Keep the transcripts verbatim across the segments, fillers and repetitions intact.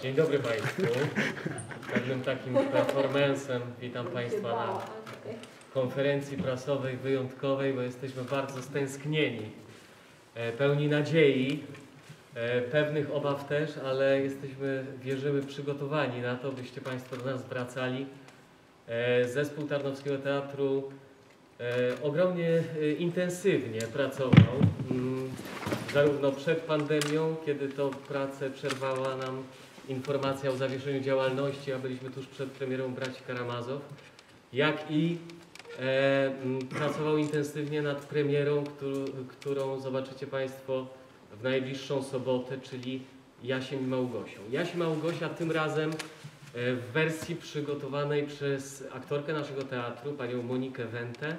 Dzień dobry Państwu. Pewnym takim performance'em witam Państwa na konferencji prasowej wyjątkowej, bo jesteśmy bardzo stęsknieni, pełni nadziei, pewnych obaw też, ale jesteśmy, wierzymy, przygotowani na to, byście Państwo do nas wracali. Zespół Tarnowskiego Teatru ogromnie intensywnie pracował, zarówno przed pandemią, kiedy to pracę przerwała nam informacja o zawieszeniu działalności, a byliśmy tuż przed premierą Braci Karamazow, jak i e, pracował intensywnie nad premierą, którą, którą zobaczycie Państwo w najbliższą sobotę, czyli Jasiem i Małgosią. Jaś i Małgosia tym razem w wersji przygotowanej przez aktorkę naszego teatru, panią Monikę Wentę.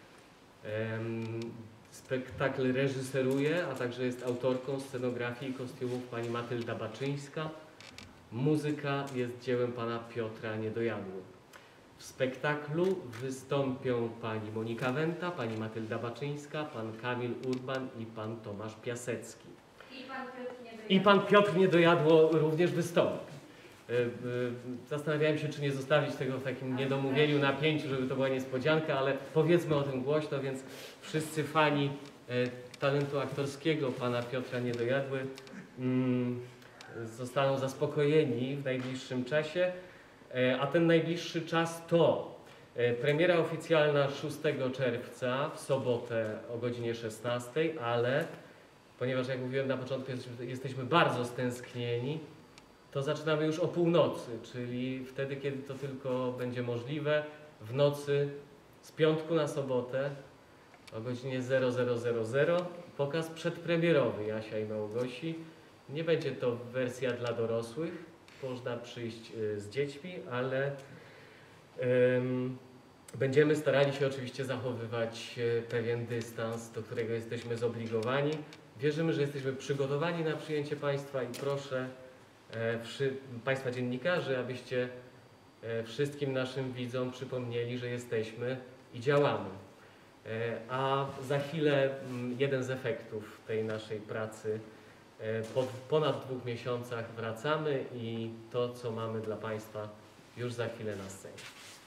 Spektakl reżyseruje, a także jest autorką scenografii i kostiumów pani Matylda Baczyńska. Muzyka jest dziełem pana Piotra Niedojadły. W spektaklu wystąpią pani Monika Wenta, pani Matylda Baczyńska, pan Kamil Urban i pan Tomasz Piasecki. I pan Piotr Niedojadło. I pan Piotr Niedojadło również wystąpi. Zastanawiałem się, czy nie zostawić tego w takim niedomówieniu, napięciu, żeby to była niespodzianka, ale powiedzmy o tym głośno, więc wszyscy fani talentu aktorskiego pana Piotra Niedojadły mm, zostaną zaspokojeni w najbliższym czasie, a ten najbliższy czas to premiera oficjalna szóstego czerwca w sobotę o godzinie szesnastej, ale ponieważ, jak mówiłem na początku, jesteśmy, jesteśmy bardzo stęsknieni, to zaczynamy już o północy, czyli wtedy, kiedy to tylko będzie możliwe, w nocy z piątku na sobotę o godzinie zero zero zero zero pokaz przedpremierowy Jasia i Małgosi. Nie będzie to wersja dla dorosłych, można przyjść z dziećmi, ale um, będziemy starali się oczywiście zachowywać pewien dystans, do którego jesteśmy zobligowani. Wierzymy, że jesteśmy przygotowani na przyjęcie Państwa i proszę e, wszy, Państwa dziennikarzy, abyście e, wszystkim naszym widzom przypomnieli, że jesteśmy i działamy. E, a za chwilę m, jeden z efektów tej naszej pracy. Po ponad dwóch miesiącach wracamy i to, co mamy dla Państwa już za chwilę na scenie.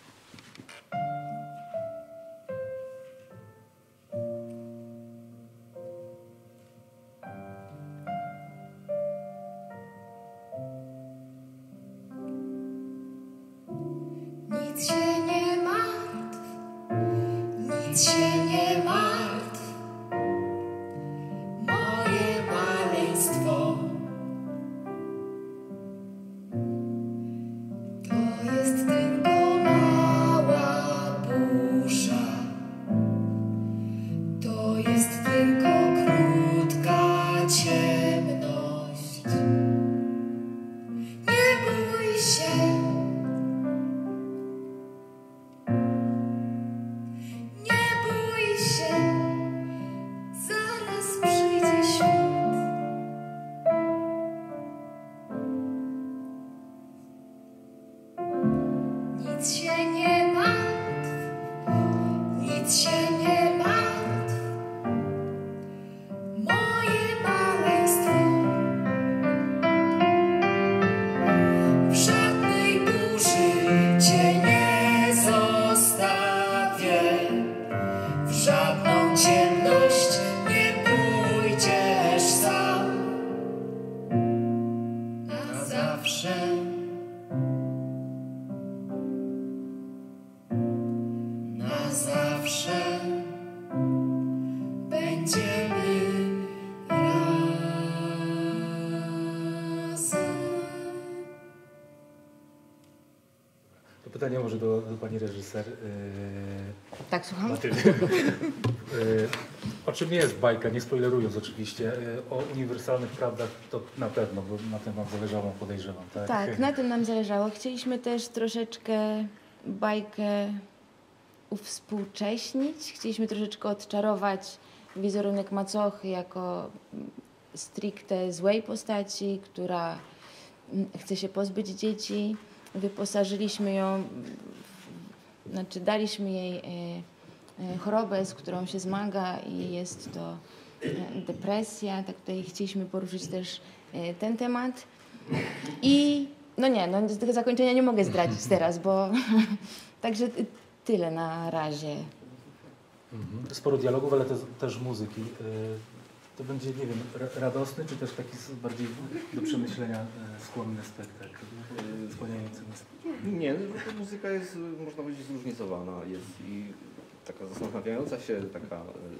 Nic się nie martw, nic się nie martw. Nic się nie martw, nic się nie martw, moje maleństwo. W żadnej burzy cię nie zostawię, w żadną ciemność nie pójdziesz sam. Na zawsze. Zawsze będziemy razem. To pytanie może do, do pani reżyser. Yy, tak, słucham? Matyldy. Yy, o czym jest bajka, nie spoilerując oczywiście. Yy, o uniwersalnych prawdach to na pewno, bo na tym wam zależało, podejrzewam. Tak, tak, na tym nam zależało. Chcieliśmy też troszeczkę bajkę uwspółcześnić. Chcieliśmy troszeczkę odczarować wizerunek macochy jako stricte złej postaci, która chce się pozbyć dzieci. Wyposażyliśmy ją, znaczy daliśmy jej chorobę, z którą się zmaga i jest to depresja. Tak tutaj chcieliśmy poruszyć też ten temat. I no nie, no tego zakończenia nie mogę zdradzić teraz, bo także ty- tyle na razie. Mhm. Sporo dialogów, ale też, też muzyki. Y, To będzie, nie wiem, ra- radosny, czy też taki s- bardziej do przemyślenia y, skłonny spektakl, y, skłaniający nas? Nie, no, bo muzyka jest, można powiedzieć, zróżnicowana. Jest i taka zastanawiająca się, taka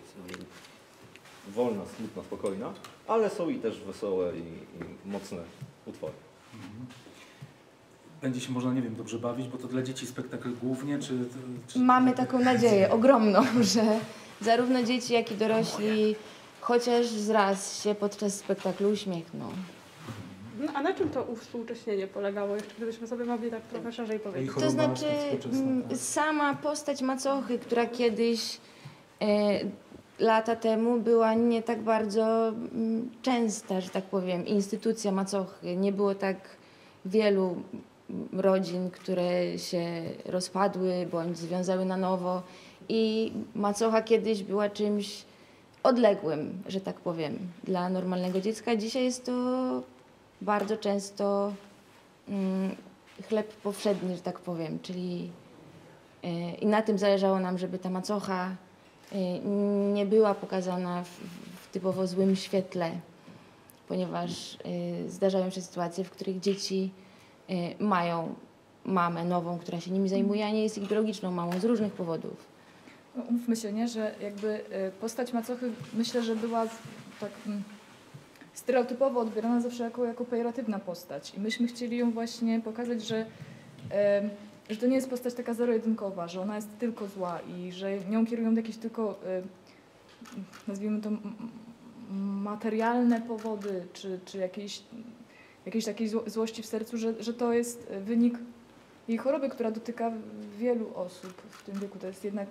e, wolna, smutna, spokojna, ale są i też wesołe i, i mocne utwory. Mhm. Będzie się można, nie wiem, dobrze bawić, bo to dla dzieci spektakl głównie, czy... czy Mamy taką nadzieję ogromną, że zarówno dzieci, jak i dorośli chociaż zraz się podczas spektaklu uśmiechną. No, a na czym to uwspółcześnienie polegało? Jeszcze gdybyśmy sobie mogli tak trochę szerzej I powiedzieć. To choroba znaczy współczesna, mm, tak? sama postać macochy, która kiedyś e, lata temu była nie tak bardzo mm, częsta, że tak powiem, instytucja macochy. Nie było tak wielu mm, rodzin, które się rozpadły bądź związały na nowo i macocha kiedyś była czymś odległym, że tak powiem, dla normalnego dziecka. Dzisiaj jest to bardzo często mm, chleb powszedni, że tak powiem, czyli e, i na tym zależało nam, żeby ta macocha e, nie była pokazana w, w typowo złym świetle, ponieważ e, zdarzają się sytuacje, w których dzieci e, mają mamę nową, która się nimi zajmuje, a nie jest ich biologiczną mamą z różnych powodów. No, umówmy się, nie, że jakby y, postać macochy myślę, że była z- tak mm, stereotypowo odbierana zawsze jako, jako pejoratywna postać i myśmy chcieli ją właśnie pokazać, że, em, że to nie jest postać taka zero-jedynkowa, że ona jest tylko zła i że nią kierują jakieś tylko, y, nazwijmy to, m- m- materialne powody, czy, czy jakieś, jakiejś takiej zło- złości w sercu, że, że to jest y, wynik jej choroby, która dotyka wielu osób w tym wieku. To jest jednak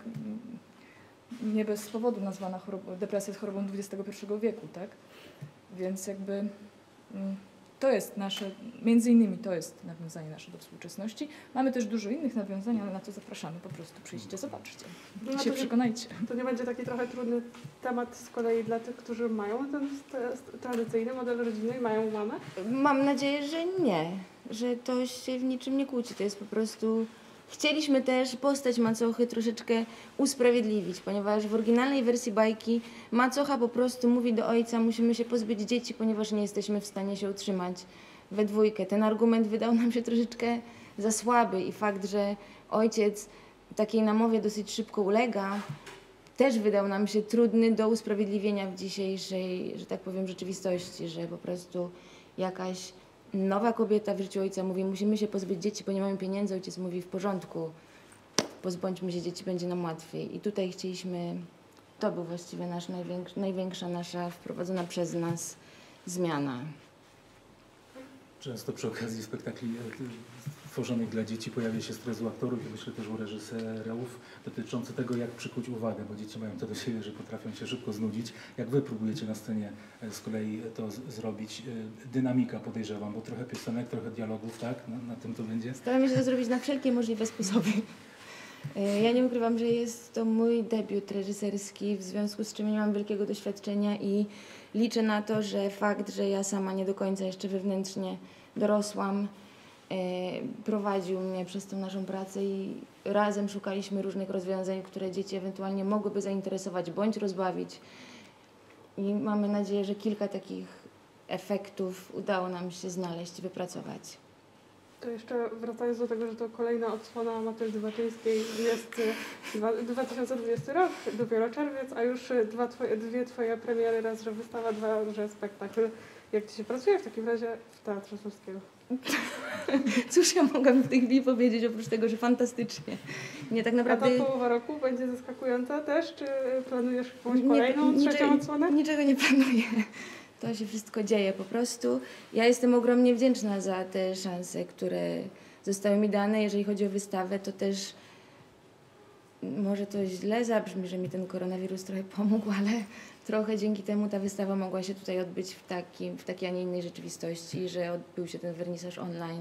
mm, nie bez powodu nazwana chorobą, depresja jest chorobą dwudziestego pierwszego wieku, tak? Więc jakby mm, to jest nasze, między innymi to jest nawiązanie nasze do współczesności. Mamy też dużo innych nawiązań, ale na to zapraszamy, po prostu przyjdźcie, zobaczcie. No, I to się nie- przekonajcie. To nie będzie taki trochę trudny temat z kolei dla tych, którzy mają ten st- tradycyjny model rodziny i mają mamę? Mam nadzieję, że nie, że to się w niczym nie kłóci. To jest po prostu... Chcieliśmy też postać macochy troszeczkę usprawiedliwić, ponieważ w oryginalnej wersji bajki macocha po prostu mówi do ojca, musimy się pozbyć dzieci, ponieważ nie jesteśmy w stanie się utrzymać we dwójkę. Ten argument wydał nam się troszeczkę za słaby i fakt, że ojciec takiej namowie dosyć szybko ulega, też wydał nam się trudny do usprawiedliwienia w dzisiejszej, że tak powiem, rzeczywistości, że po prostu jakaś nowa kobieta w życiu ojca mówi, musimy się pozbyć dzieci, bo nie mamy pieniędzy. Ojciec mówi, w porządku, pozbądźmy się dzieci, będzie nam łatwiej. I tutaj chcieliśmy, to był właściwie nasz największ, największa nasza wprowadzona przez nas zmiana. Często przy okazji spektakli e, tworzonych dla dzieci pojawia się stres u aktorów i myślę też u reżyserów dotyczący tego, jak przykuć uwagę, bo dzieci mają to do siebie, że potrafią się szybko znudzić. Jak wy próbujecie na scenie e, z kolei to z- zrobić? E, Dynamika podejrzewam, bo trochę piosenek, trochę dialogów, tak? Na, na tym to będzie? Staramy się to zrobić na wszelkie możliwe sposoby. E, Ja nie ukrywam, że jest to mój debiut reżyserski, w związku z czym nie mam wielkiego doświadczenia i liczę na to, że fakt, że ja sama nie do końca jeszcze wewnętrznie dorosłam, e, prowadził mnie przez tą naszą pracę i razem szukaliśmy różnych rozwiązań, które dzieci ewentualnie mogłyby zainteresować bądź rozbawić. I mamy nadzieję, że kilka takich efektów udało nam się znaleźć i wypracować. To jeszcze wracając do tego, że to kolejna odsłona Matyldy Baczyńskiej jest y, dwa- dwa tysiące dwudziesty rok, dopiero czerwiec, a już y, dwa twoje, dwie twoje premiery, raz, że wystawa, dwa, że spektakl. Jak ci się pracuje w takim razie w Teatrze Słupskiego? Cóż ja mogłam w tej chwili powiedzieć, oprócz tego, że fantastycznie. Nie, tak A naprawdę ta połowa roku będzie zaskakująca też? Czy planujesz jakąś Nie- kolejną, nicze- trzecią odsłonę? niczego nie planuję. To się wszystko dzieje po prostu. Ja jestem ogromnie wdzięczna za te szanse, które zostały mi dane. Jeżeli chodzi o wystawę, to też może to źle zabrzmi, że mi ten koronawirus trochę pomógł, ale trochę dzięki temu ta wystawa mogła się tutaj odbyć w, takim, w takiej, a nie innej rzeczywistości, że odbył się ten wernisaż online.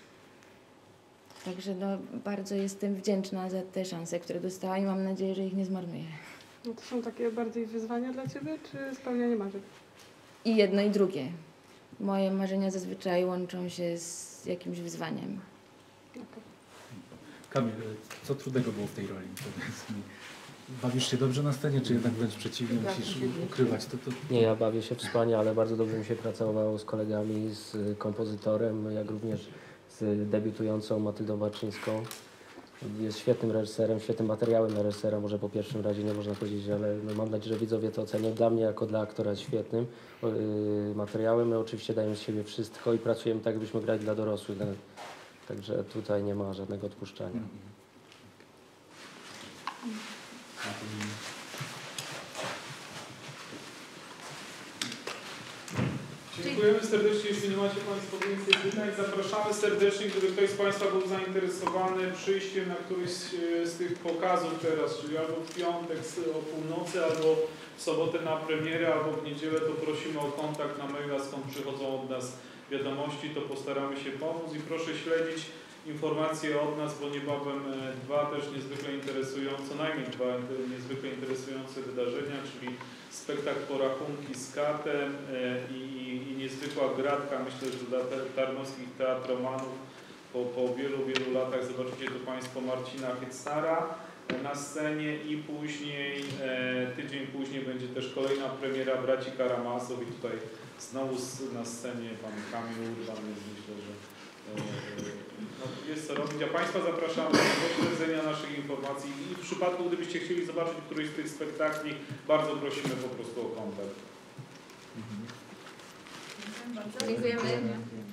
Także no, bardzo jestem wdzięczna za te szanse, które dostałam i mam nadzieję, że ich nie zmarnuję. No to są takie bardziej wyzwania dla ciebie, czy spełnianie marzeń? I jedno i drugie. moje marzenia zazwyczaj łączą się z jakimś wyzwaniem. Kamil, co trudnego było w tej roli? Powiedz mi. Bawisz się dobrze na scenie, czy jednak wręcz przeciwnie, musisz ukrywać to? to... Nie, ja bawię się wspaniale, bardzo dobrze mi się pracowało z kolegami, z kompozytorem, jak również z debiutującą Matyldą Baczyńską. Jest świetnym reżyserem, świetnym materiałem na reżysera, może po pierwszym razie nie można powiedzieć, ale no mam nadzieję, że widzowie to ocenią. Dla mnie jako dla aktora jest świetnym yy, materiałem. My oczywiście dajemy z siebie wszystko i pracujemy tak, jakbyśmy grali dla dorosłych. Także tutaj nie ma żadnego odpuszczania. Dziękujemy serdecznie, jeśli nie macie Państwo więcej pytań. Zapraszamy serdecznie, gdyby ktoś z Państwa był zainteresowany przyjściem na któryś z tych pokazów teraz, czyli albo w piątek o północy, albo w sobotę na premierę, albo w niedzielę, to prosimy o kontakt na maila, skąd przychodzą od nas wiadomości, to postaramy się pomóc i proszę śledzić informacje od nas, bo niebawem dwa też niezwykle interesujące, co najmniej dwa niezwykle interesujące wydarzenia, czyli spektakl Porachunki z katem i, i, i niezwykła gratka, myślę, że dla tarnowskich teatromanów po, po wielu, wielu latach zobaczycie tu Państwo Marcina Hietznara na scenie i później, tydzień później będzie też kolejna premiera Braci Karamazow i tutaj znowu na scenie pan Kamil Urban, więc myślę, że no, jest co robić. A Państwa zapraszamy do śledzenia naszych informacji i w przypadku, gdybyście chcieli zobaczyć któryś z tych spektakli, bardzo prosimy po prostu o kontakt. Dziękujemy.